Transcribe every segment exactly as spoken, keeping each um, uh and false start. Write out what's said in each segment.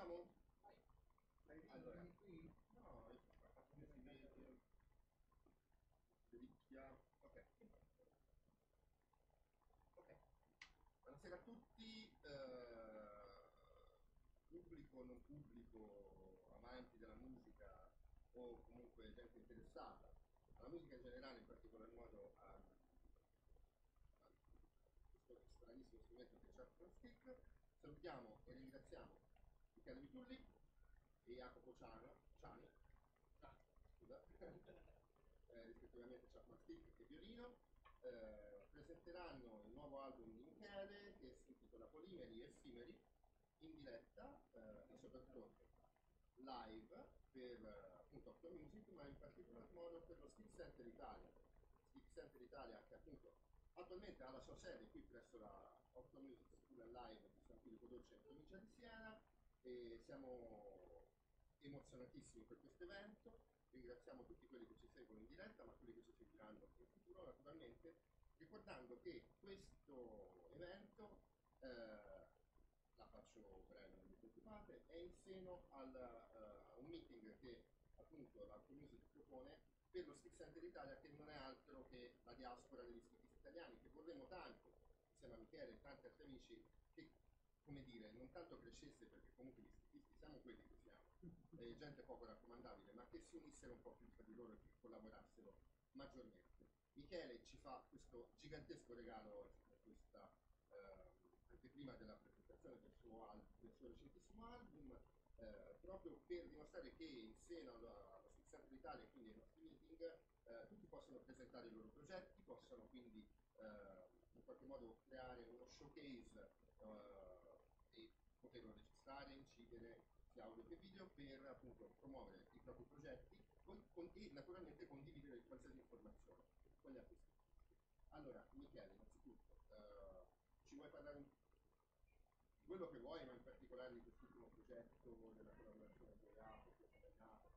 Cominciamo? Hai Allora, visto qui? no, io faccio questi video, ricchia. Ok, ok. Buonasera a tutti, eh, pubblico, non pubblico, amanti della musica o comunque gente interessata alla musica in generale, in particolar modo a, a questo stranissimo strumento che è il Charleston Stick. Salutiamo e ringraziamo Michele Vitulli e Jacopo Ciano, Ciani, scusa, eh, rispettivamente Charleston Stick e violino. Eh, presenteranno il nuovo album di Michele che si intitola Polimeri Effimeri in diretta eh, e soprattutto live per eh, appunto Octo Music, ma in particolar modo per lo Stick Center Italia. Stick Center Italia che appunto attualmente ha la sua sede qui presso la Octo Music School Live di San Filippo Dolce in provincia di Siena e siamo emozionatissimi per questo evento. Ringraziamo tutti quelli che ci seguono in diretta, ma quelli che ci seguiranno in futuro naturalmente, ricordando che questo evento, eh, la faccio breve, non vi preoccupate, è in seno al, eh, a un meeting che appunto l'Auto Music propone per lo Stick Center Italia, che non è altro che la diaspora degli skitisti italiani, che vorremmo tanto, insieme a Michele e tanti altri amici, che, come dire, non tanto crescesse, perché comunque gli skitisti siamo quelli che siamo, eh, gente poco raccomandabile, ma che si unissero un po' più tra di loro e che collaborassero maggiormente. Michele ci fa questo gigantesco regalo oggi per questa eh, anche prima della presentazione del suo, al- del suo recentissimo album, eh, proprio per dimostrare che in seno alla, alla Six Center Italia e quindi ai nostri meeting eh, tutti possono presentare i loro progetti, possono quindi eh, in qualche modo creare uno showcase eh, e poterlo registrare, incidere sia audio che video per appunto promuovere i propri progetti con, con, e naturalmente condividere qualsiasi informazione con gli artisti. Allora, Michele, innanzitutto, eh, ci vuoi parlare un- di quello che vuoi, ma in particolare di quest'ultimo progetto della collaborazione con Jacopo, come è nato?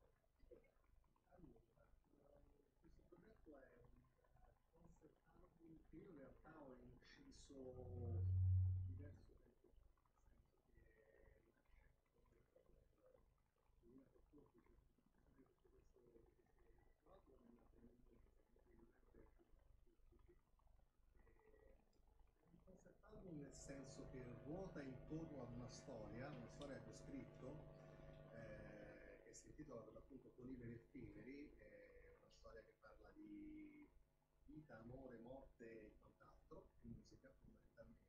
Allora, eh, questo progetto è un eh, concept album che io in realtà ho inciso diverso tempo fa, nel senso che nasce proprio nel duemilaquattordici, tutte queste, questo album è nato nel duemilaquattordici. È un concept album nel senso che ruota intorno ad una storia, una storia che ho scritto, eh, che si intitola per l'appunto Polimeri Effimeri, è una storia che parla di vita, amore, morte e quant'altro, e musica fondamentalmente.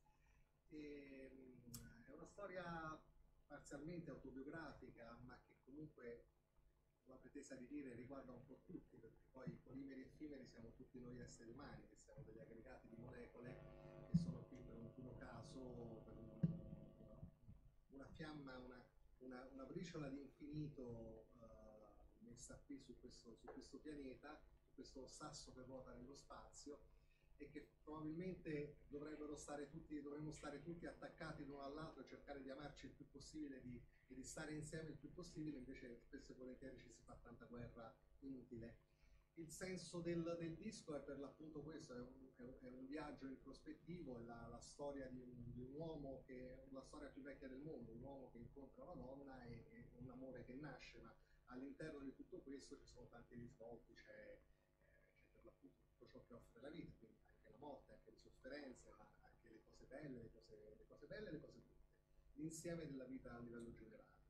E, mh, è una storia parzialmente autobiografica, ma che comunque ho la pretesa di dire riguarda un po' tutti, perché poi i polimeri effimeri siamo tutti noi esseri umani, che siamo degli aggregati di molecole che sono qui per un puro caso, per un, una, una fiamma, una, una, una briciola di infinito uh, messa qui su questo, su questo pianeta, su questo sasso che ruota nello spazio e che probabilmente dovrebbero stare tutti, dovremmo stare tutti attaccati l'uno all'altro e cercare di amarci il più possibile di, e di stare insieme il più possibile, invece spesso e volentieri ci si fa tanta guerra inutile. Il senso del, del disco è per l'appunto questo, è un, è un, è un viaggio introspettivo, è la, la storia di un, di un, uomo che è la storia più vecchia del mondo, un uomo che incontra una donna e, e un amore che nasce, ma all'interno di tutto questo ci sono tanti risvolti, c'è, eh, c'è per l'appunto tutto ciò che offre la vita, quindi anche la morte, anche le sofferenze, ma anche le cose belle, le cose, le cose belle e le cose brutte, l'insieme della vita a livello generale.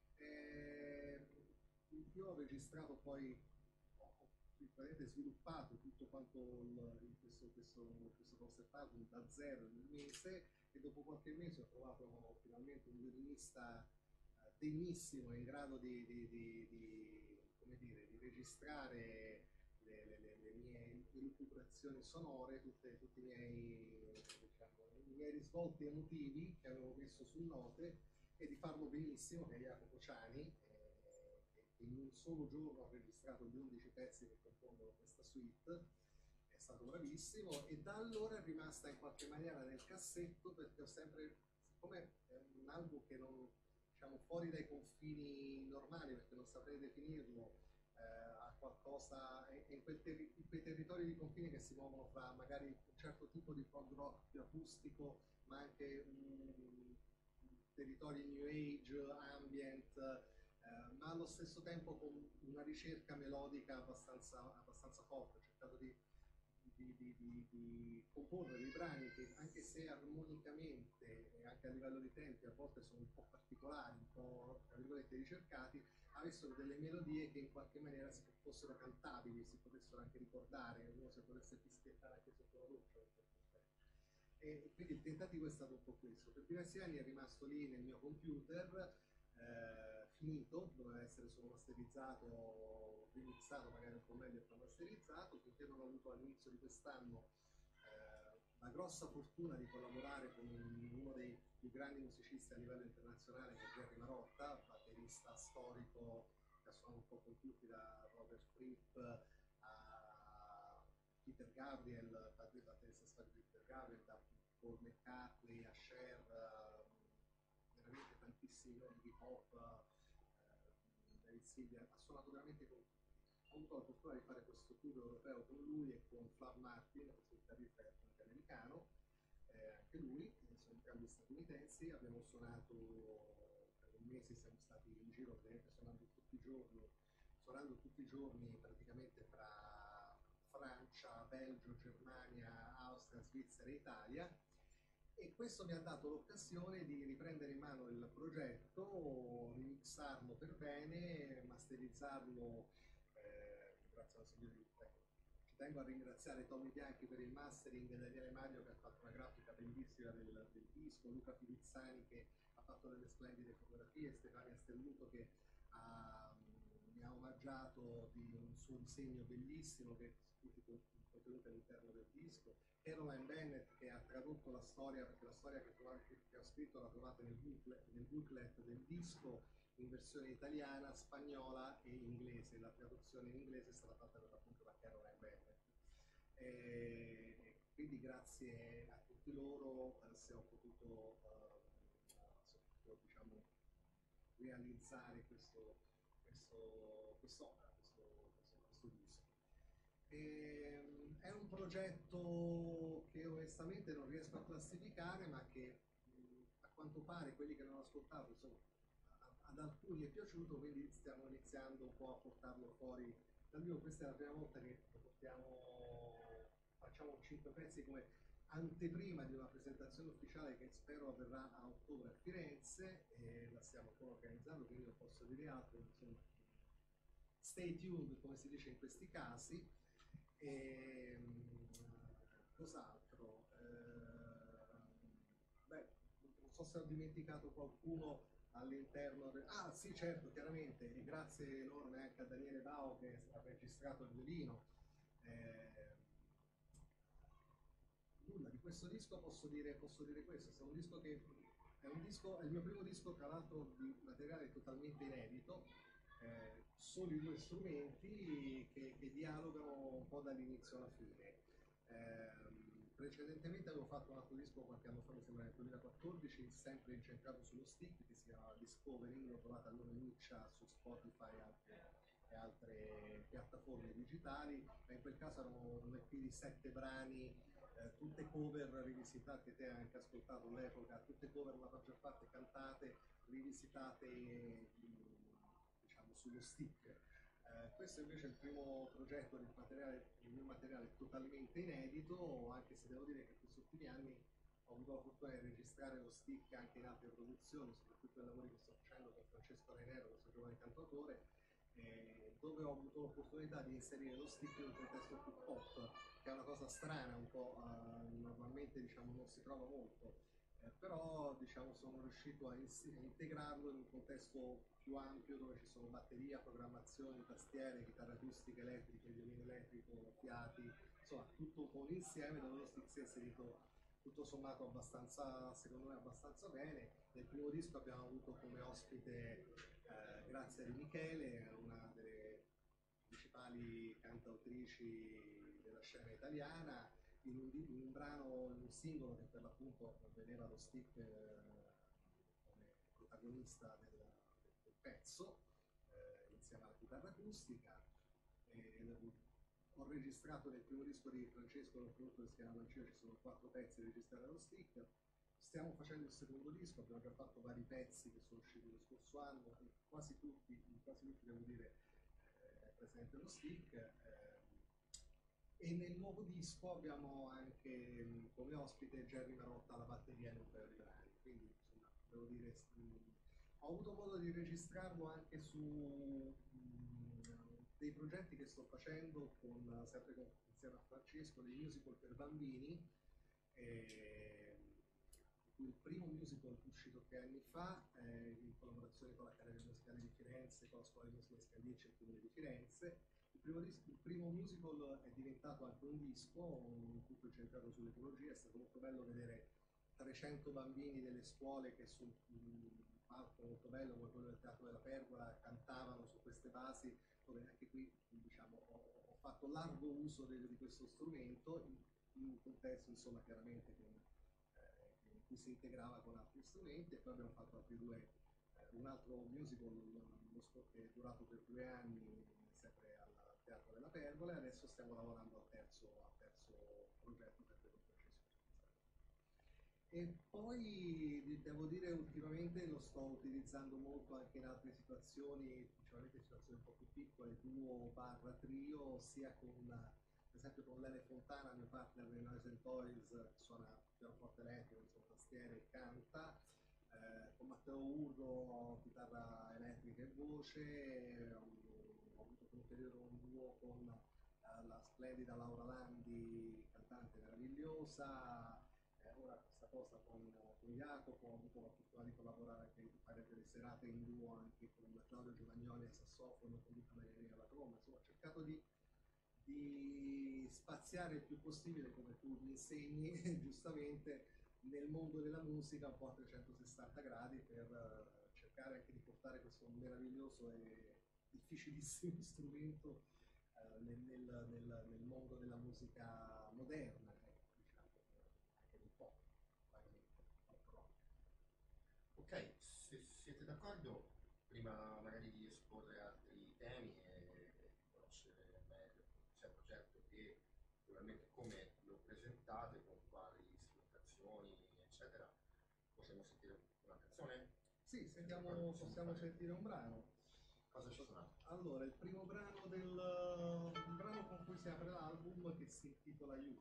Eh, io ho registrato poi, ho sviluppato tutto quanto il, questo, questo, questo concept album da zero in un mese e dopo qualche mese ho trovato finalmente un violinista eh, degnissimo in grado di, di, di, di, come dire, di registrare le, le, le mie elucubrazioni sonore, tutte, tutti i miei, diciamo, i miei risvolti emotivi che avevo messo su note e di farlo benissimo, che è Jacopo Ciani, eh, che in un solo giorno ha registrato gli undici pezzi che compongono questa suite, è stato bravissimo e da allora è rimasta in qualche maniera nel cassetto perché ho sempre, siccome è un album che non, diciamo, fuori dai confini normali perché non saprei definirlo, eh, a qualcosa in, quel terri- in, quei territori di confine che si muovono fra magari un certo tipo di prog rock più acustico, ma anche un, territori new age, ambient, eh, ma allo stesso tempo con una ricerca melodica abbastanza, abbastanza forte. Ho cercato di, di, di, di, di comporre dei brani che, anche se armonicamente e anche a livello di tempi a volte sono un po' particolari, un po' tra virgolette ricercati, avessero delle melodie che in qualche maniera si fossero cantabili, si potessero anche ricordare, uno si potesse fischiettare anche sotto la doccia. E quindi il tentativo è stato un po' questo. Per diversi anni è rimasto lì nel mio computer, eh, finito, doveva essere solo masterizzato, remixato magari un po' meglio e poi masterizzato, finché non ho avuto all'inizio di quest'anno eh, la grossa fortuna di collaborare con uno dei più grandi musicisti a livello internazionale, che è Jerry Marotta, batterista storico che ha suonato un po' con tutti, da Robert Fripp a Peter Gabriel, batterista storico di Peter Gabriel, da Paul McCartney a Cher, uh, veramente tantissimi nomi di pop, uh, David Silvia, ha suonato veramente con. Ho avuto la fortuna di fare questo tour europeo con lui e con Flav Martin, questo chitarrista anche americano, eh, anche lui, sono entrambi statunitensi. Abbiamo suonato per un mese, siamo stati in giro praticamente suonando tutti i giorni, suonando tutti i giorni praticamente fra Francia, Belgio, Germania, Austria, Svizzera e Italia, e questo mi ha dato l'occasione di riprendere in mano il progetto, remixarlo per bene, masterizzarlo, eh, grazie al signore. Ci tengo a ringraziare Tommy Bianchi per il mastering, Daniele Mario che ha fatto una grafica bellissima del, del disco, Luca Pilizzani che ha fatto delle splendide fotografie, Stefania Stelluto che ha, mi ha omaggiato di un suo disegno bellissimo che è contenuto all'interno del disco, Caroline Bennett che ha tradotto la storia, perché la storia che, trovate, che ho scritto la trovate nel booklet, nel booklet del disco in versione italiana, spagnola e inglese. La traduzione in inglese è stata fatta per appunto da Caroline Bennett. E quindi grazie a tutti loro eh, se ho potuto, eh, se ho potuto diciamo, realizzare questo, questo, quest'opera, questo, questo, questo disco. E, è un progetto che onestamente non riesco a classificare, ma che mh, a quanto pare quelli che l'hanno ascoltato, insomma, ad alcuni è piaciuto, quindi stiamo iniziando un po' a portarlo fuori dal vivo. Questa è la prima volta che lo portiamo, facciamo cinque pezzi come anteprima di una presentazione ufficiale che spero avverrà a ottobre a Firenze, e la stiamo ancora organizzando, quindi non posso dire altro, insomma, stay tuned come si dice in questi casi. E, cos'altro? Eh, beh, non so se ho dimenticato qualcuno all'interno del. Ah sì, certo, chiaramente, e grazie enorme anche a Daniele Bao che ha registrato il violino. Eh, nulla, di questo disco posso dire, posso dire questo, è un disco che è un disco, è il mio primo disco tra l'altro di materiale totalmente inedito, eh, solo i due strumenti che, che dialogano un po' dall'inizio alla fine. Eh, precedentemente avevo fatto un altro disco qualche anno fa, mi sembra nel duemilaquattordici, sempre incentrato sullo stick, che si chiama Discovering, l'ho trovata a nome Miccia su Spotify anche, e altre piattaforme digitali, ma in quel caso erano un E P di sette brani, eh, tutte cover rivisitate, te hai anche ascoltato all'epoca, tutte cover la maggior parte cantate, rivisitate diciamo sullo stick. Eh, questo invece è il primo progetto del materiale, il mio materiale totalmente inedito, anche se devo dire che in questi ultimi anni ho avuto la fortuna di registrare lo stick anche in altre produzioni, soprattutto i lavori che sto facendo con Francesco Renero, questo giovane cantautore, eh, dove ho avuto l'opportunità di inserire lo stick in un contesto più pop, che è una cosa strana, un po' eh, normalmente diciamo non si trova molto, eh, però diciamo sono riuscito a, ins- a integrarlo in un contesto più ampio dove ci sono batteria, programmazioni, tastiere, chitarra acustica, elettrica, violino elettrico, fiati, insomma tutto un insieme dove lo stick si è inserito tutto sommato abbastanza, secondo me abbastanza bene. Nel primo disco abbiamo avuto come ospite eh, Grazia Di Michele, una delle principali cantautrici della scena italiana, in un, in un brano, in un singolo che per l'appunto vedeva lo stick eh, come protagonista del, del pezzo, eh, insieme alla chitarra acustica. E, ho registrato nel primo disco di Francesco, l'ho prodotto, che si chiama Mancia, ci sono quattro pezzi registrati allo stick. stiamo facendo il secondo disco, abbiamo già fatto vari pezzi che sono usciti lo scorso anno, quasi tutti, in quasi tutti devo dire eh, è presente lo stick. Eh, e nel nuovo disco abbiamo anche mh, come ospite Jerry Marotta alla batteria in un paio di brani, quindi insomma devo dire mh, ho avuto modo di registrarlo anche su mh, dei progetti che sto facendo con, sempre con, insieme a Francesco, dei musical per bambini. Eh, il primo musical uscito tre anni fa eh, in collaborazione con l'Accademia Musicale di Firenze, con la Scuola di Musica Scandicci e il Comune di Firenze. Il primo, disco, il primo musical è diventato anche un disco, un tutto incentrato sull'ecologia. È stato molto bello vedere trecento bambini delle scuole che su un palco molto bello come quello del Teatro della Pergola cantavano su queste basi, dove anche qui diciamo, ho, ho fatto largo uso di, di questo strumento in, in un contesto insomma chiaramente con, eh, in cui si integrava con altri strumenti. E poi abbiamo fatto altri due, eh, un altro musical lo, che è durato per due anni sempre al Teatro della Pergola, e adesso stiamo lavorando al terzo, al terzo progetto per le E poi devo dire ultimamente lo sto utilizzando molto anche in altre situazioni, principalmente in situazioni un po' più piccole, duo barra trio, sia con per esempio con Lele Fontana, mio partner nei Noise and Toys, che suona pianoforte elettrico, insomma tastiere e canta, eh, con Matteo Urgo, chitarra elettrica e voce, ho, ho avuto per un periodo un duo con eh, la splendida Laura Landi, cantante meravigliosa. Eh, ora questa cosa con, con Jacopo, ho avuto la fortuna di collaborare anche in fare delle serate in duo anche con Claudio Giovagnoli a sassofono, con Luca Maria alla tromba. Insomma, ho cercato di, di spaziare il più possibile, come tu mi insegni giustamente, nel mondo della musica un po' a trecentosessanta gradi, per uh, cercare anche di portare questo meraviglioso e difficilissimo strumento uh, nel, nel, nel, nel mondo della musica moderna. Ok, se siete d'accordo, prima magari di esporre altri temi e di conoscere meglio sia il progetto che probabilmente come lo presentate, con quali strumentazioni, eccetera, possiamo sentire una canzone? Sì, sentiamo, possiamo sentire un brano. Cosa ci sarà? Allora, il primo brano del un brano con cui si apre l'album, che si intitola You.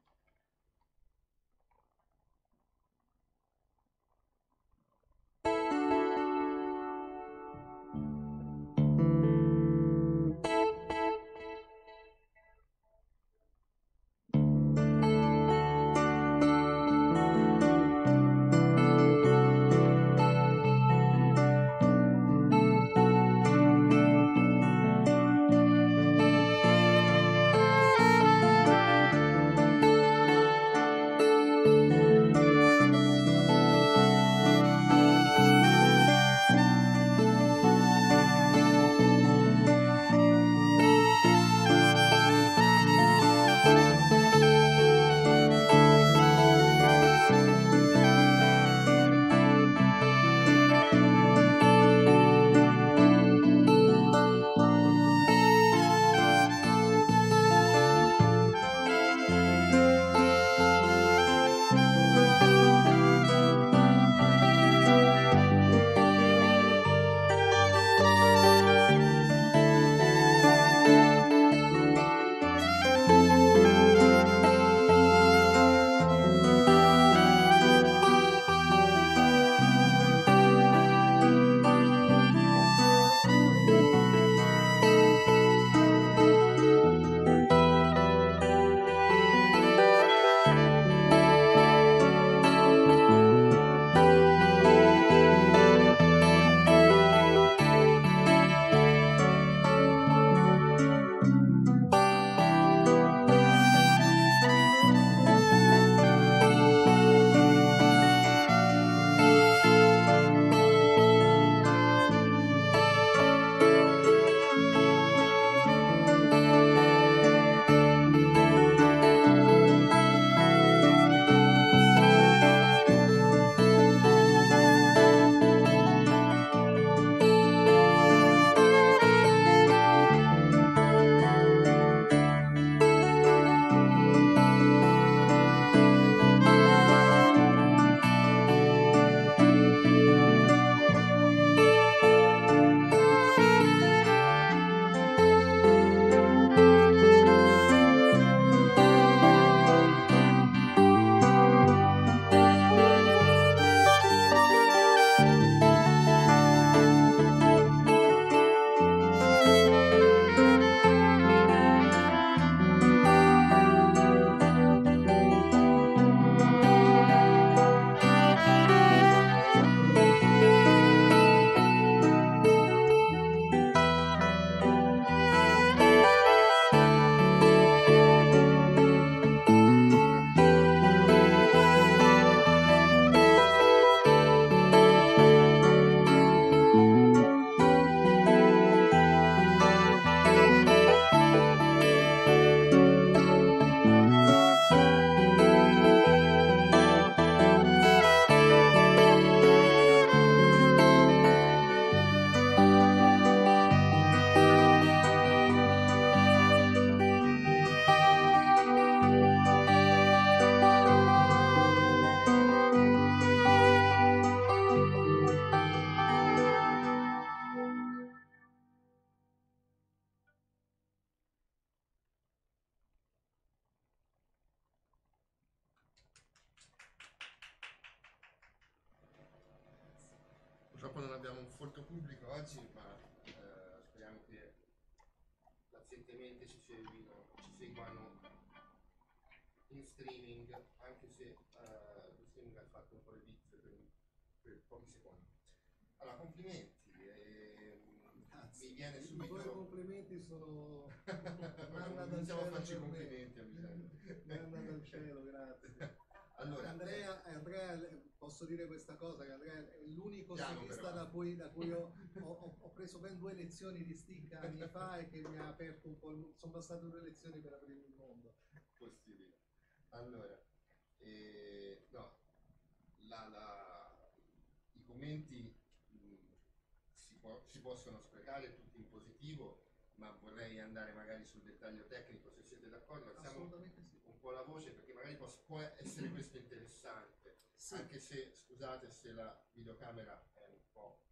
abbiamo un folto pubblico oggi, ma eh, speriamo che pazientemente ci seguino, ci seguano in streaming, anche se eh, lo streaming ha fatto un po' di bit per, per pochi secondi. Allora, complimenti. Grazie. Mi viene subito... I tuoi complimenti sono... Iniziamo a farci complimenti a vicenda. Manna dal cielo, grazie. Allora, Andrea, Andrea, posso dire questa cosa, che Andrea è l'unico piano, stickista però. da cui, da cui ho, ho, ho preso ben due lezioni di stick anni fa e che mi ha aperto un po', il, sono passate due lezioni per aprire il mondo. Possibile. Allora, eh, no, la, la, i commenti mh, si, può, si possono sprecare tutti in positivo, ma vorrei andare magari sul dettaglio tecnico, se siete d'accordo. Alziamo Assolutamente sì. un po' la voce, perché magari può, può essere questo interessante, Sì. anche se, scusate se la videocamera è un po',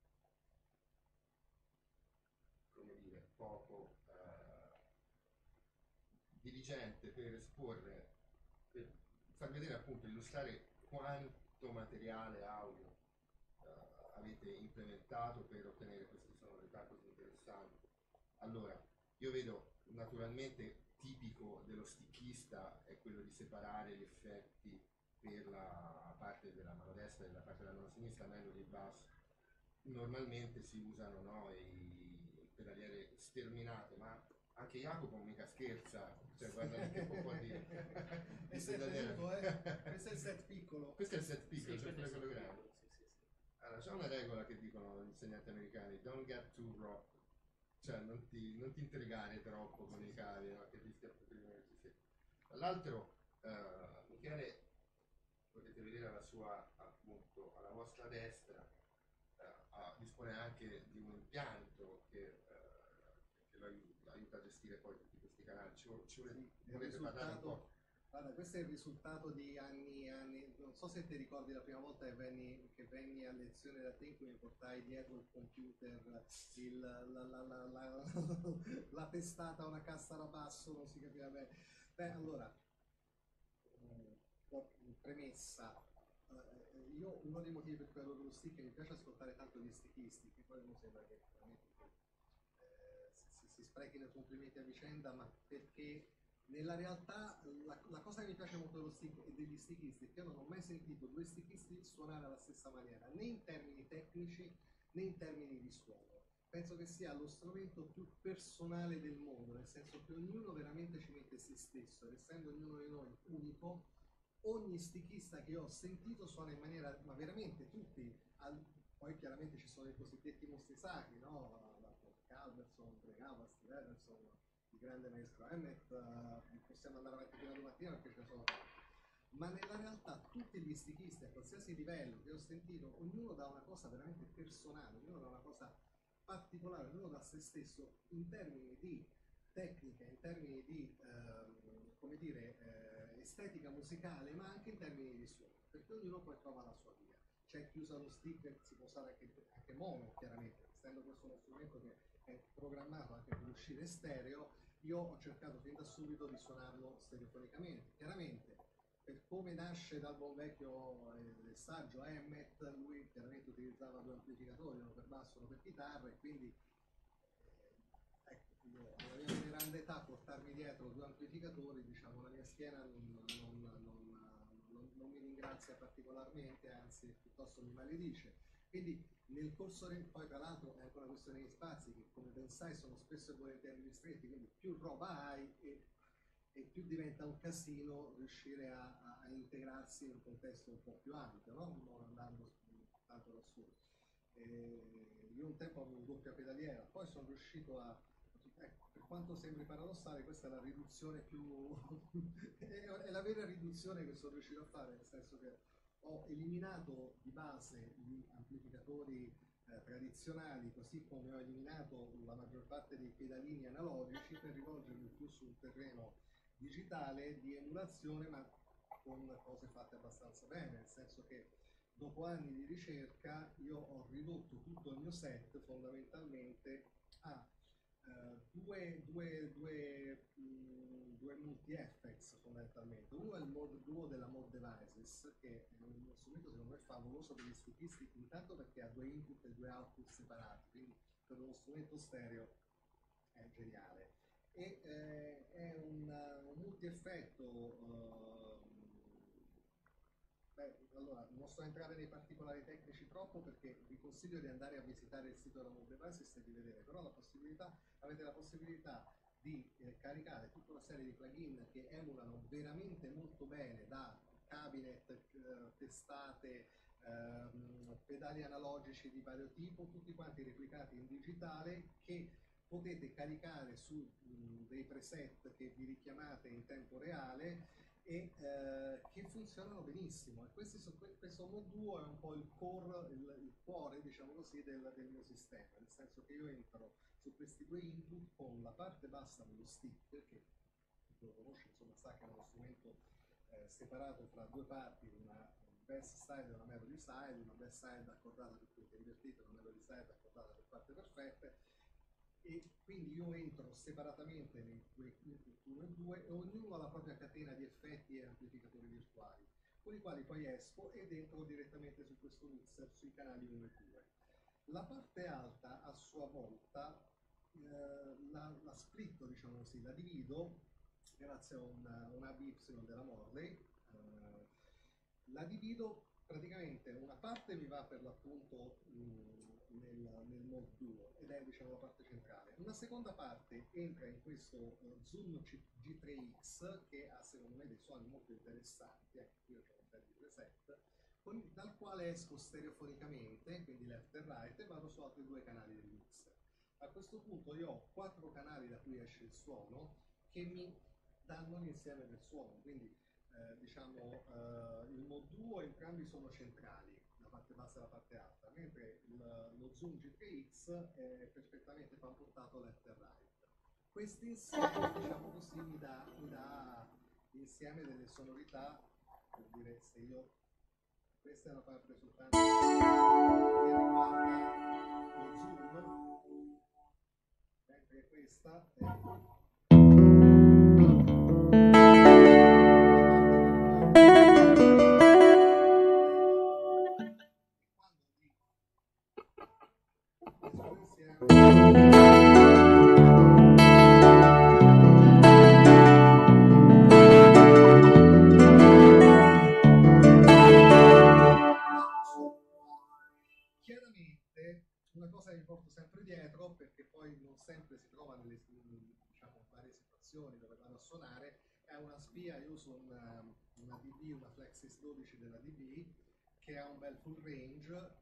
come dire, poco eh, dirigente per esporre, per far vedere, appunto, illustrare quanto materiale audio eh, avete implementato per ottenere queste sonorità così interessanti. Allora, io vedo naturalmente tipico dello stickista è quello di separare gli effetti per la parte della mano destra e la parte della mano sinistra, melody e basso. Normalmente si usano, no, i pedaliere sterminate, ma anche Jacopo mica scherza, cioè guarda che può dire. E sei venuto, eh? Questo è il set piccolo. Questo è il set piccolo, Sì, cioè questo quello è grande. piccolo, sì, sì, sì. Allora, c'è una regola che dicono gli insegnanti americani: don't get too raw, cioè non ti, non ti intrigare troppo con i cavi, no? Che rischia di sì. Dall'altro, eh, Michele, potete vedere alla sua, appunto, alla vostra destra, eh, a, dispone anche di un impianto che, eh, che lo aiuta, aiuta a gestire poi tutti questi canali. Ci, ci volete, Sì, volete parlare un po'? Guarda, questo è il risultato di anni e anni. Non so se ti ricordi la prima volta che venni, che venni a lezione da te, in cui mi portai dietro il computer, il, la, la, la, la, la testata, una cassa da basso, non si capiva bene. Beh, allora, premessa, eh, io uno dei motivi per cui adoro lo stick è che mi piace ascoltare tanto gli stickisti, che poi non sembra che veramente eh, si, si sprechino i complimenti a vicenda, ma perché nella realtà la, la cosa che mi piace molto dello stick e degli stickisti è che io non ho mai sentito due stickisti suonare alla stessa maniera, né in termini tecnici né in termini di suono. Penso che sia lo strumento più personale del mondo, nel senso che ognuno veramente ci mette se stesso, ed essendo ognuno di noi unico, ogni stickista che ho sentito suona in maniera, ma veramente tutti, al, poi chiaramente ci sono i cosiddetti mostri sacri, no? Da Calverson, Bregava, Steve Everson, il grande maestro Emmett, uh, possiamo andare avanti fino a domattina perché ce ne sono tanti. Ma nella realtà tutti gli stickisti a qualsiasi livello che ho sentito, ognuno dà una cosa veramente personale, ognuno dà una cosa particolare, ognuno da se stesso in termini di tecnica, in termini di ehm, come dire, eh, estetica musicale, ma anche in termini di suono, perché ognuno poi trova la sua via. C'è chi usa lo stick, si può usare anche, anche mono, chiaramente, essendo questo uno strumento che è programmato anche per uscire stereo. Io ho cercato fin da subito di suonarlo stereofonicamente. Chiaramente, per come nasce dal buon vecchio eh, saggio Emmett, lui chiaramente utilizzava due amplificatori, uno per basso e uno per chitarra, e quindi eh, ecco, io alla mia grande età portarmi dietro due amplificatori, diciamo, la mia schiena non, non, non, non, non mi ringrazia particolarmente, anzi piuttosto mi maledice. Quindi nel corso, poi tra l'altro è anche una questione di spazi che, come ben sai, sono spesso e volentieri ristretti, quindi più roba hai e, e più diventa un casino riuscire a, a, a integrarsi in un contesto un po' più ampio, no? Non andando tanto da solo. E io un tempo avevo un doppia pedaliera, poi sono riuscito a, ecco, per quanto sembri paradossale, questa è la riduzione più è la vera riduzione che sono riuscito a fare, nel senso che ho eliminato di base gli amplificatori eh, tradizionali, così come ho eliminato la maggior parte dei pedalini analogici per rivolgermi più sul terreno digitale di emulazione, ma con cose fatte abbastanza bene, nel senso che dopo anni di ricerca io ho ridotto tutto il mio set fondamentalmente a eh, due, due, due, mh, due multi-effects fondamentalmente. Uno è il Mod Duo della Mod Devices, che è uno strumento secondo me favoloso per gli stilisti, intanto perché ha due input e due output separati, quindi per uno strumento stereo è geniale. E eh, è un, un multi-effetto. Uh, Beh, allora, non sto a entrare nei particolari tecnici troppo perché vi consiglio di andare a visitare il sito della Mod Devices e di vedere, però la possibilità, avete la possibilità di eh, caricare tutta una serie di plugin che emulano veramente molto bene da cabinet, eh, testate, ehm, pedali analogici di vario tipo, tutti quanti replicati in digitale, che potete caricare su mh, dei preset che vi richiamate in tempo reale e eh, che funzionano benissimo. E questi so, questo Mod Duo è un po' il core, il, il cuore, diciamo così, del, del mio sistema, nel senso che io entro su questi due input con la parte bassa dello stick, che chi lo conosce insomma sa che è uno strumento eh, separato fra due parti, una bass side e una melody side, una bass side accordata per tutte invertite, una melody side accordata per parte perfette, e quindi io entro separatamente nei due input uno e due e ognuno ha la propria catena di effetti e amplificatori virtuali, con i quali poi esco ed entro direttamente su questo mixer sui canali uno e due. La parte alta a sua volta eh, la, la splitto, diciamo così, la divido grazie a un, un A B Y della Morley, eh, la divido praticamente, una parte mi va per l'appunto nel, nel Mod Duo ed è diciamo la parte centrale, una seconda parte entra in questo uh, Zoom G tre X che ha secondo me dei suoni molto interessanti, ecco qui ho un bel di preset, con, dal quale esco stereofonicamente, quindi left e right, e vado su altri due canali del mixer. A questo punto io ho quattro canali da cui esce il suono che mi danno l'insieme del suono, quindi eh, diciamo eh, il Mod Duo entrambi sono centrali, la parte bassa e la parte alta, mentre il, lo Zoom G tre X è perfettamente panportato left e right. Questo insieme, diciamo così, mi dà, mi dà l'insieme delle sonorità, per dire se io, questa è la parte soltanto che riguarda lo zoom, mentre questa è chiaramente una cosa che mi porto sempre dietro, perché poi non sempre si trova nelle diciamo, varie situazioni dove vado a suonare, è una spia. Io uso una, una D B, una Flexis dodici della D B, che ha un bel full range,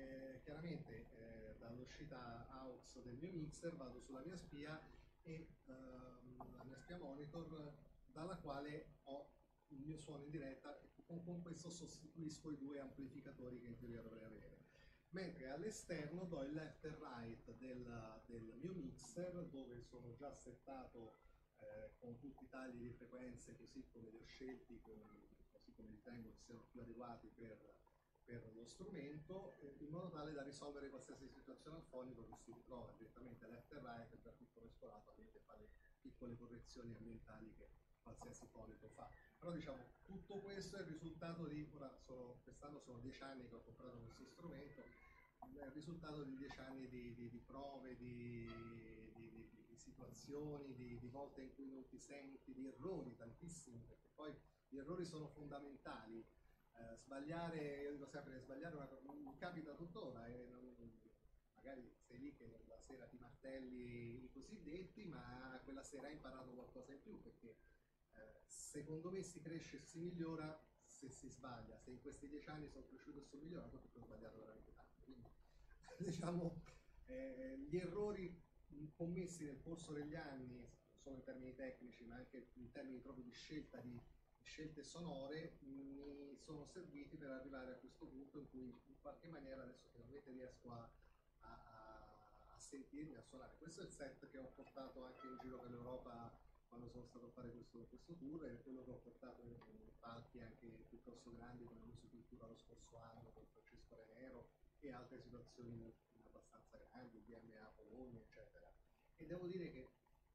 e chiaramente eh, dall'uscita A U X del mio mixer vado sulla mia spia e ehm, la mia spia monitor, dalla quale ho il mio suono in diretta, e con, con questo sostituisco i due amplificatori che in teoria dovrei avere. Mentre all'esterno do il left e right del, del mio mixer, dove sono già settato eh, con tutti i tagli di frequenze così come li ho scelti, con, così come ritengo che siano più adeguati per, per lo strumento, eh, in modo tale da risolvere qualsiasi situazione al fonico che si ritrova direttamente left e right e già tutto mescolato, avete fare le piccole correzioni ambientali che qualsiasi fonico fa. Però diciamo, tutto questo è il risultato di, ora sono, quest'anno sono dieci anni che ho comprato questo strumento, è il risultato di dieci anni di, di, di prove, di, di, di, di situazioni, di, di volte in cui non ti senti, di errori tantissimi, perché poi gli errori sono fondamentali. Eh, sbagliare, io dico sempre, sbagliare una cosa, mi capita tuttora e non, magari sei lì che la sera ti martelli i cosiddetti, ma quella sera hai imparato qualcosa in più, perché eh, secondo me si cresce e si migliora se si sbaglia. Se in questi dieci anni sono cresciuto e sono migliorato, perché ho sbagliato veramente tanto. Quindi diciamo eh, gli errori commessi nel corso degli anni, non solo in termini tecnici ma anche in termini proprio di scelta di scelte sonore, mi sono serviti per arrivare a questo punto in cui in qualche maniera adesso finalmente riesco a, a, a sentirmi, a suonare. Questo è il set che ho portato anche in giro per l'Europa quando sono stato a fare questo, questo tour, e quello che ho portato in, in palchi anche piuttosto grandi come Musicultura lo scorso anno con Francesco Renero e altre situazioni abbastanza grandi, D M A Bologna eccetera. e devo dire che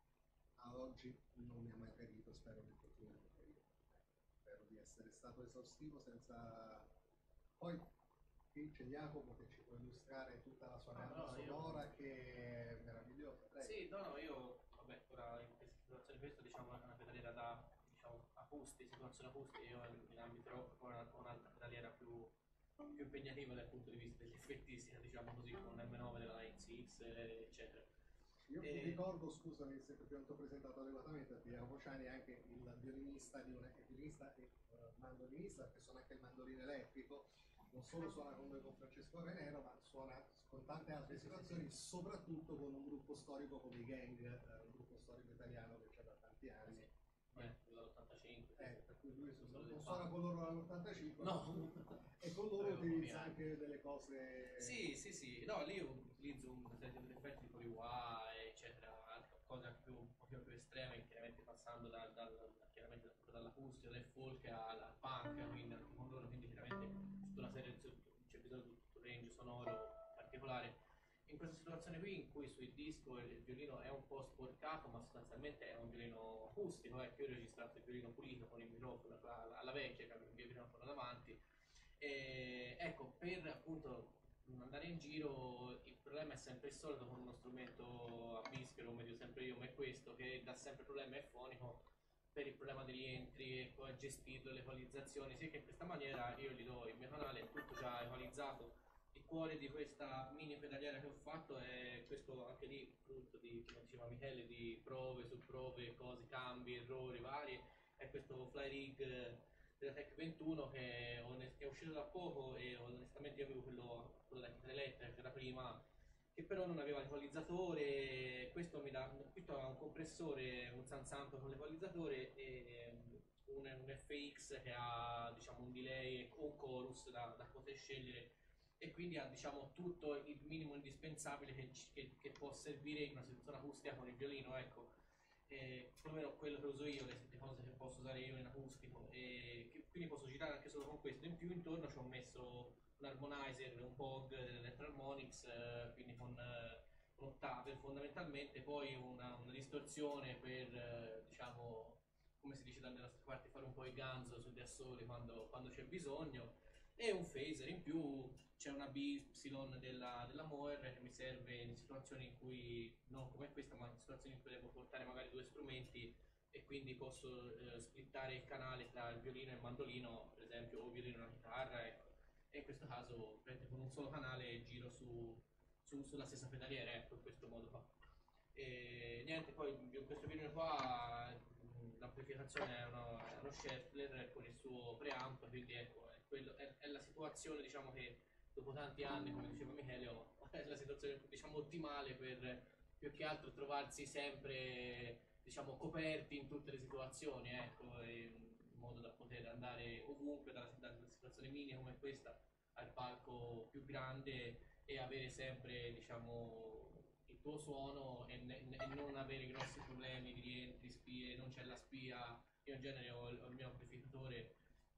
ad oggi non mi ha mai ferito, spero che continui a non ferire. Spero di essere stato esaustivo senza... Poi qui c'è Jacopo che ci può illustrare tutta la sua No, gamma no, io- sonora che è meravigliosa. Prego. Sì, no, no, io, vabbè, ora in questa situazione, questa diciamo è una pedaliera da, diciamo, acustica, situazione acustica, io in, in ambito rock poi ho una- ho un'altra pedaliera più, più impegnativa dal punto di vista degli effetti, sia, diciamo così, con un M nove della Line Six, eh, eccetera. Io E- ricordo, scusami se ti ho presentato adeguatamente, perché Jacopo Ciani è anche il violinista di una, è violinista e eh, mandolinista, perché suona anche il mandolino elettrico, non solo suona con noi con Francesco Renero, ma suona con tante altre situazioni, soprattutto con un gruppo storico come i Gang, eh, un gruppo storico italiano che c'è da tanti anni. Eh, dall'ottantacinque. Eh, per cui lui Sono non del suona fatto. con loro dall'ottantacinque, No. e con loro Avevo utilizza copiato. anche delle cose... Sì, sì, sì, no, lì io utilizzo una serie di effetti tipo di wah, eccetera, altre cose anche più, un pochino più estreme, chiaramente passando dal, dal, chiaramente proprio dall'acustico, dal folk al, al punk, quindi anche con loro, quindi chiaramente tutta una serie, c'è bisogno di tutto un range sonoro particolare. In questa situazione qui in cui sul disco il violino è un po' sporcato, ma sostanzialmente è un violino acustico, ecco, io ho registrato il violino pulito con il microfono alla, alla vecchia, che il microfono davanti. E, ecco, per appunto andare in giro il problema è sempre il solito con uno strumento a bischero, come dico sempre io, ma è questo che dà sempre problema è fonico per il problema degli entri e poi gestito le equalizzazioni, sì che in questa maniera io gli do il mio canale, è tutto già equalizzato. Il cuore di questa mini pedaliera che ho fatto è questo anche lì frutto di, come diceva Michele, di prove su prove, cose, cambi, errori vari, è questo fly rig della Tech ventuno che, onest- che è uscito da poco e onestamente io avevo quello, quello da chitarra elettrica che era prima, che però non aveva l'equalizzatore. Questo mi dà, questo ha un compressore, un Sansamp con l'equalizzatore e un, un F X che ha diciamo un delay o un chorus da, da poter scegliere e quindi ha diciamo tutto il minimo indispensabile che, ci- che, che può servire in una situazione acustica con il violino, ecco. Eh, perlomeno quello che uso io, le, le cose che posso usare io in acustico e che, quindi posso girare anche solo con questo. In più intorno ci ho messo un harmonizer, un P O G dell'Electroharmonics, eh, quindi con, eh, con ottave fondamentalmente, poi una, una distorsione per eh, diciamo come si dice dalle nostre parti fare un po' il ganzo sugli assoli quando, quando c'è bisogno e un phaser in più. C'è una B Y della, della Moer che mi serve in situazioni in cui, non come questa, ma in situazioni in cui devo portare magari due strumenti e quindi posso eh, splittare il canale tra il violino e il mandolino, per esempio, o il violino e la chitarra, ecco. E in questo caso prendo con un solo canale giro su, su- sulla stessa pedaliera, ecco, in questo modo qua. E niente, poi in questo violino qua mh, l'amplificazione è uno, è uno Schertler con il suo preamp, quindi ecco, è, quello- è- è la situazione diciamo che dopo tanti anni, come diceva Michele, ho- è la situazione diciamo ottimale per più che altro trovarsi sempre diciamo coperti in tutte le situazioni, ecco, in modo da poter andare ovunque dalla, dalla situazione mini come questa al palco più grande e avere sempre diciamo il tuo suono e, ne- e non avere grossi problemi di rientri, spie, non c'è la spia. Io in genere ho, il ho il mio amplificatore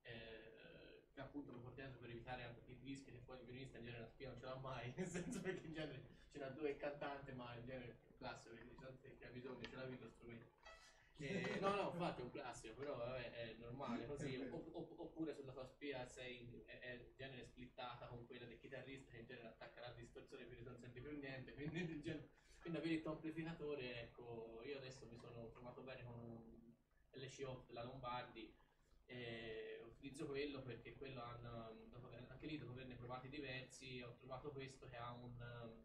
eh, che appunto lo porto dentro per evitare anche i rischi che poi il violinista in genere la spia non ce l'ha mai, nel senso perché in genere ce n'ha due il cantante, ma in genere è un classico perché dice "Tanto che ha bisogno, ce l'avevi lo strumento". Eh, no, no, infatti è un classico, però vabbè, è normale così. Opp- opp- oppure sulla tua spia sei, è, è in genere splittata con quella del chitarrista che in genere attacca la distorsione quindi non senti più niente. Quindi, in genere- quindi avere il tuo amplificatore, ecco, io adesso mi sono trovato bene con un L C off della Lombardi e utilizzo quello perché quello hanno, dopo aver- anche lì dopo averne provati diversi, ho trovato questo che ha un,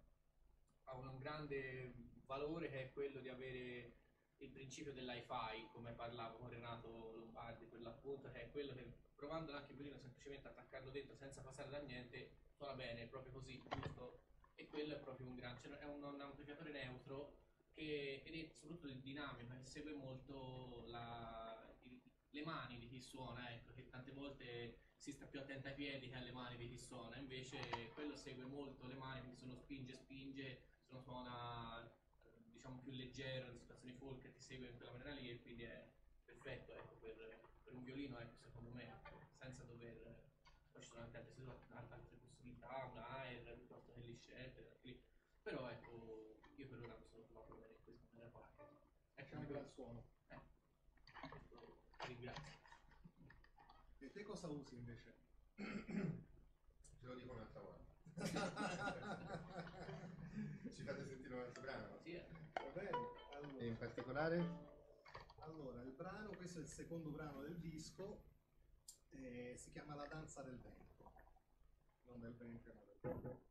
ha un grande valore che è quello di avere il principio dell'hi-fi, come parlavo con Renato Lombardi per l'appunto, che è quello che provando anche il violino semplicemente attaccarlo dentro senza passare da niente, suona bene, proprio così, giusto? E quello è proprio un gran, cioè è un, un amplificatore neutro che, ed è soprattutto il dinamico, che segue molto la, il- le mani di chi suona, ecco, che tante volte si sta più attenta ai piedi che alle mani di chi suona, invece quello segue molto le mani, quindi se uno spinge, spinge, se uno suona eh, diciamo più leggero in situazioni folk ti segue in quella maniera lì e quindi è perfetto ecco, per, per un violino ecco, secondo me ecco, senza dover poi ci sono anche altre, situa- altre possibilità un air piuttosto che gli scelte anche lì. Però ecco io per ora mi sono trovato bene in questo bel suono. Ringrazio. E te cosa usi invece? Ce lo dico un'altra volta. Ci fate sentire un altro brano? Sì, eh. Va bene, allora. E in particolare? Allora, il brano, questo è il secondo brano del disco, eh, si chiama La danza del vento, non del vento, ma del vento.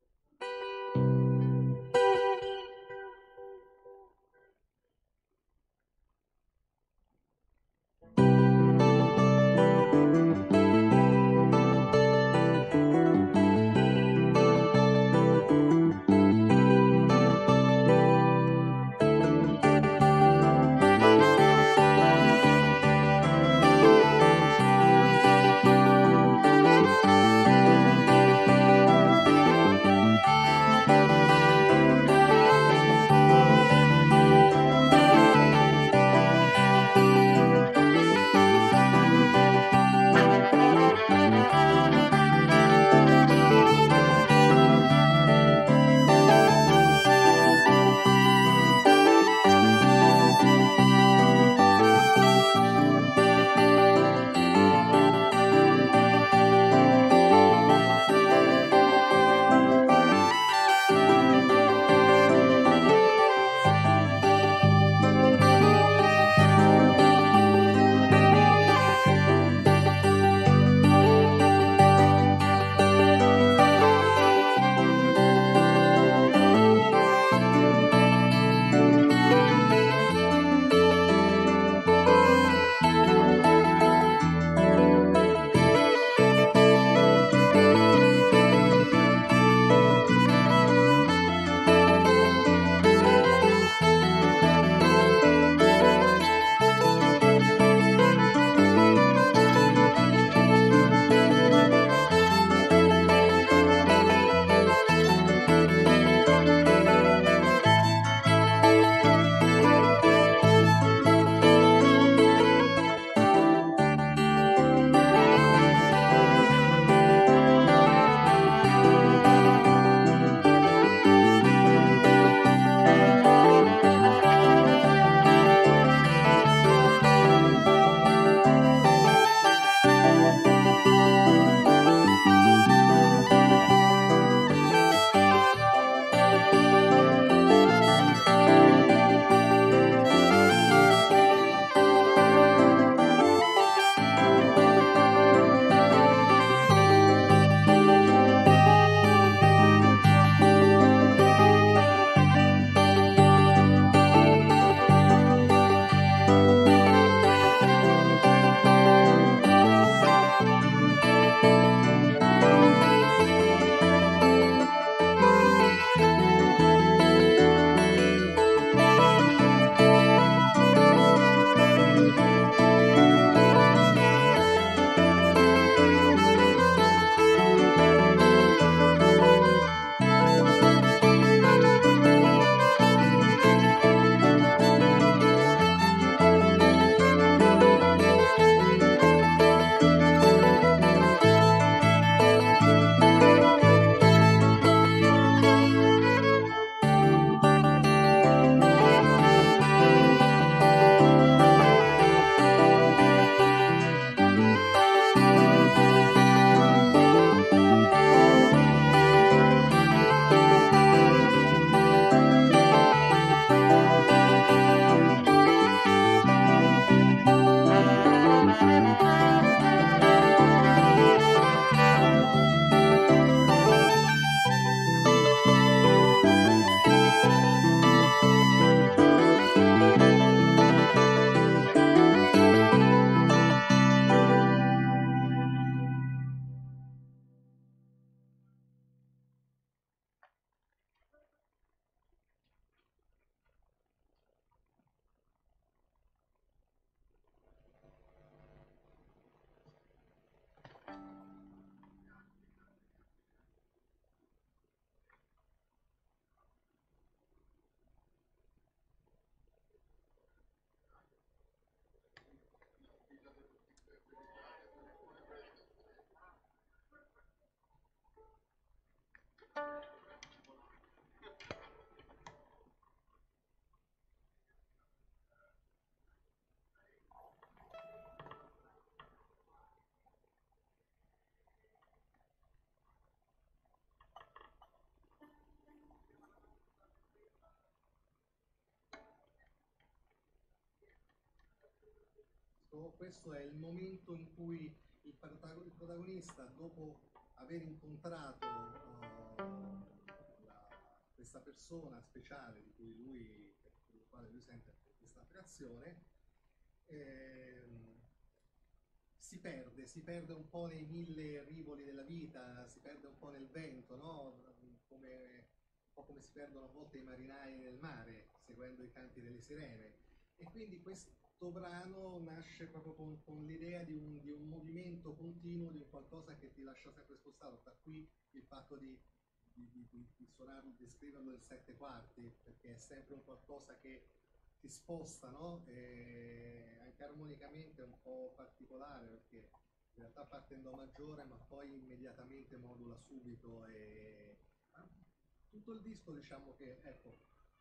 disco, questo è il momento in cui il, protago- il protagonista, dopo aver incontrato uh, la- questa persona speciale di cui lui, per il quale lui sente questa attrazione, ehm, si perde, si perde un po' nei mille rivoli della vita, si perde un po' nel vento, no? Come, un po' come si perdono a volte i marinai nel mare, seguendo i canti delle sirene. E quindi questo brano nasce proprio con, con l'idea di un, di un movimento continuo, di un qualcosa che ti lascia sempre spostato. Da qui il fatto di, di, di, di, di suonarlo, di scriverlo in sette quarti, perché è sempre un qualcosa che ti sposta, no? E anche armonicamente è un po' particolare, perché in realtà parte in do maggiore ma poi immediatamente modula subito, e tutto il disco, diciamo che, ecco,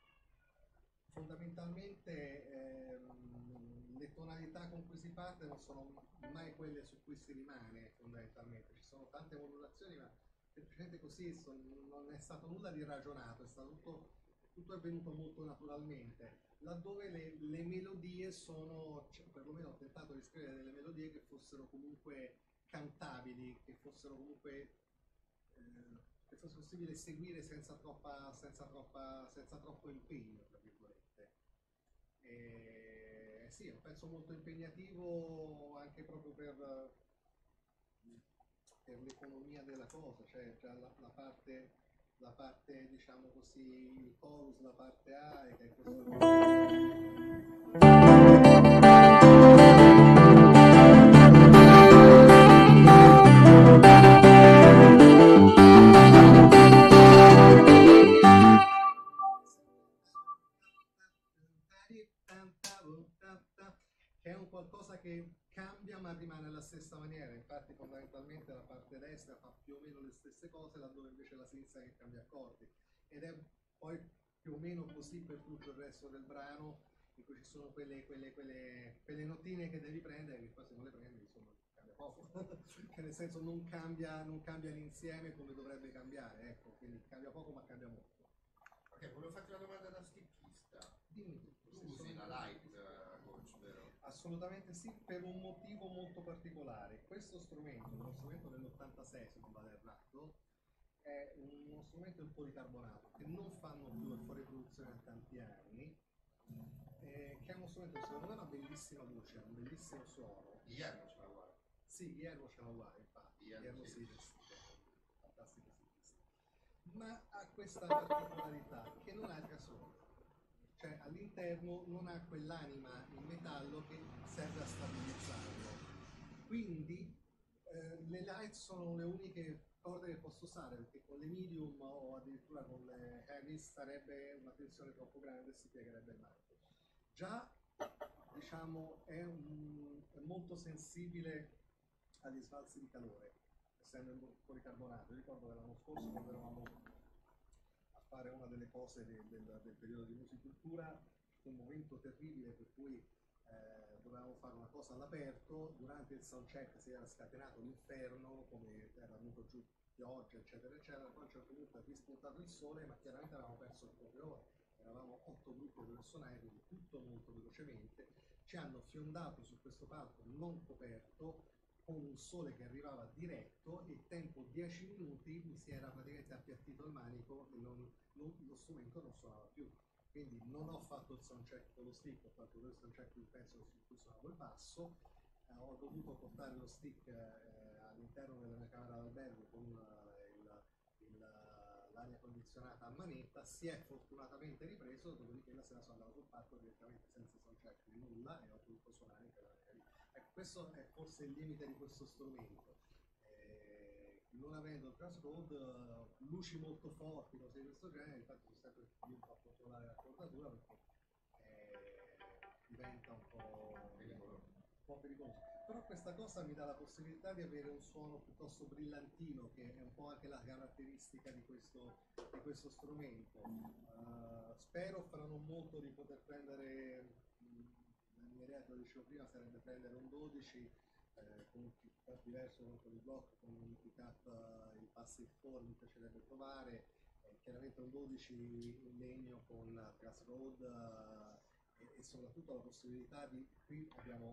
fondamentalmente ehm, le tonalità con cui si parte non sono mai quelle su cui si rimane, fondamentalmente ci sono tante modulazioni, ma semplicemente così son, non è stato nulla di ragionato, è stato tutto, tutto è venuto molto naturalmente, laddove le, le melodie sono, cioè, perlomeno ho tentato di scrivere delle melodie che fossero comunque cantabili, che fossero comunque eh, che fosse possibile seguire senza troppa, senza troppa, senza troppo impegno, tra virgolette. E, sì, è un pezzo molto impegnativo anche proprio per, per l'economia della cosa, cioè già la, la parte, la parte, diciamo così, il chorus, la parte A, e che è questo. Che è un qualcosa che cambia ma rimane alla stessa maniera, infatti fondamentalmente la parte destra fa più o meno le stesse cose, laddove invece la sinistra che cambia accordi, ed è poi più o meno così per tutto il resto del brano, in cui ci sono quelle, quelle, quelle, quelle notine che devi prendere, che poi se non le prendi insomma cambia poco, che nel senso non cambia, non cambia l'insieme come dovrebbe cambiare, ecco, quindi cambia poco ma cambia molto. Ok, volevo farti una domanda da stickista. Dimmi tu. Tu usi la light uh, coach, vero? Assolutamente sì, per un motivo molto particolare. Questo strumento, uno strumento dell'ottantasei, se non vado errato, è uno strumento in policarbonato che non fanno più e fuori produzione da tanti anni, eh, che è uno strumento che secondo me ha una bellissima luce, un bellissimo suono. Ieri ce l'ha uguale. Sì, Ierno ce l'ha uguale, infatti. Ierno sì, fantastico stickista. Ma ha questa particolarità che non ha il gasone. Cioè all'interno non ha quell'anima in metallo che serve a stabilizzarlo. Quindi eh, le light sono le uniche corde che posso usare, perché con le medium o addirittura con le heavy sarebbe una tensione troppo grande e si piegherebbe il manico. Già, diciamo, è, un, è molto sensibile agli sbalzi di calore, essendo in policarbonato. Io ricordo che l'anno scorso, quando eravamo fare una delle cose del, del, del periodo di musicultura, un momento terribile per cui eh, dovevamo fare una cosa all'aperto, durante il soundcheck si era scatenato l'inferno, come era venuto giù pioggia eccetera eccetera, poi a un certo punto è rispuntato il sole, ma chiaramente avevamo perso il poche ore, eravamo otto gruppi per suonare, quindi tutto molto velocemente, ci hanno fiondato su questo palco non coperto, con un sole che arrivava diretto, e tempo dieci minuti mi si era praticamente appiattito il manico e non, non, lo strumento non suonava più. Quindi non ho fatto il soundcheck con lo stick, ho fatto il soundcheck di un pezzo su cui suonavo il basso, eh, ho dovuto portare lo stick eh, all'interno della mia camera d'albergo con uh, il, il, l'aria condizionata a manetta, si è fortunatamente ripreso, dopodiché la sera sono andato sul palco direttamente senza soundcheck di nulla e ho potuto suonare in camera lì. Ecco, questo è forse il limite di questo strumento. Eh, non avendo il crossroad, uh, luci molto forti, cose di questo genere, infatti sono sempre più un po' a controllare la cordatura, perché eh, diventa un po', pericoloso. un po' pericoloso. Però questa cosa mi dà la possibilità di avere un suono piuttosto brillantino, che è un po' anche la caratteristica di questo, di questo strumento. Uh, spero fra non molto di poter prendere, mh, la mia idea, te lo dicevo prima, sarebbe prendere un dodici eh, con un pick-up diverso con il blocco, con un pick-up, uh, il passive four mi piacerebbe provare, eh, chiaramente un dodici in legno con Crossroad, uh, e, e soprattutto la possibilità di, qui abbiamo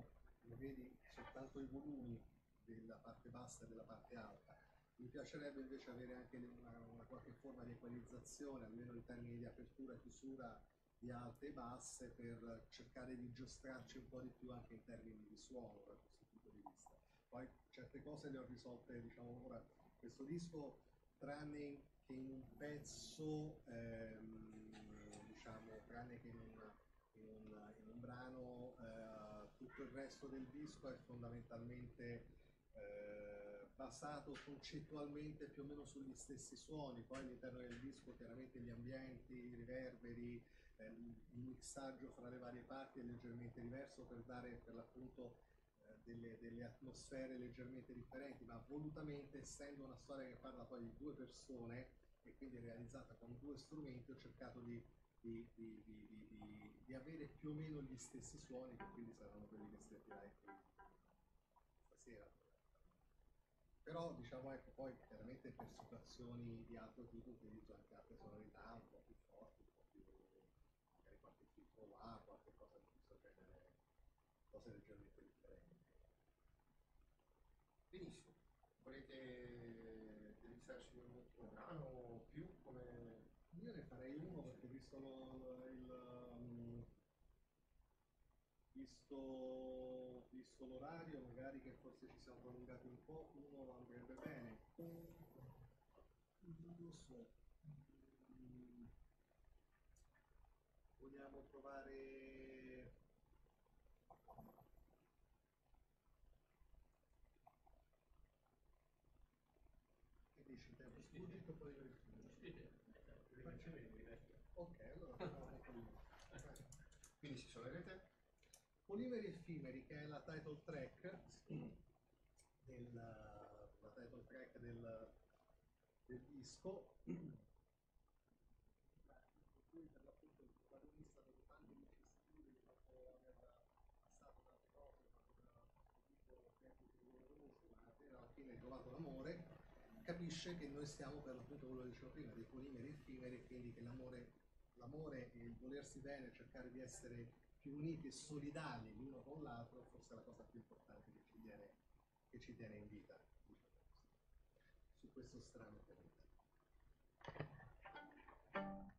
ne vedi soltanto i volumi della parte bassa e della parte alta. Mi piacerebbe invece avere anche una, una qualche forma di equalizzazione, almeno in termini di apertura e chiusura di alte e basse, per cercare di giostrarci un po' di più anche in termini di suono da questo punto di vista. Poi certe cose le ho risolte, diciamo, ora questo disco, tranne che in un pezzo, ehm, diciamo, tranne che in un, in un, in un brano, eh, tutto il resto del disco è fondamentalmente eh, basato concettualmente più o meno sugli stessi suoni. Poi all'interno del disco chiaramente gli ambienti, i riverberi, eh, il mixaggio fra le varie parti è leggermente diverso per dare per l'appunto eh, delle, delle atmosfere leggermente differenti, ma volutamente, essendo una storia che parla poi di due persone e quindi è realizzata con due strumenti, ho cercato di, di, di, di, di avere più o meno gli stessi suoni, che quindi saranno quelli che sentirai stasera. Però diciamo, ecco, poi chiaramente per situazioni di altro tipo utilizzo anche altre sonorità un po' più forti, un po' più, magari qualche filtro là, qualche cosa di questo genere, cose leggermente differenti. Benissimo. Volete dedicarci un ultimo brano o più? Come... Io ne farei uno perché visto lo- il, um, visto, visto l'orario, magari che forse ci siamo prolungati un po', uno andrebbe bene. Non lo so. Mm, vogliamo provare. Che dici? Tempo sfuggito o poi lo rispondi? Li faccio vedere. Ok, allora proviamo con Polimeri. Quindi si suonerete? Polimeri Effimeri, che è la title track del, la title track del, del disco, in cui per l'appunto il protagonista, dopo tante vicissitudini, dopo aver passato tante cose, dopo aver avuto tempi dolorosi, ma aver alla fine trovato l'amore, capisce che noi siamo per l'appunto, quello che dicevo prima, dei polimeri effimeri, e quindi che l'amore, l'amore e il volersi bene, cercare di essere più uniti e solidali l'uno con l'altro, forse è la cosa più importante che ci tiene, che ci tiene in vita, diciamo così, su questo strano pianeta.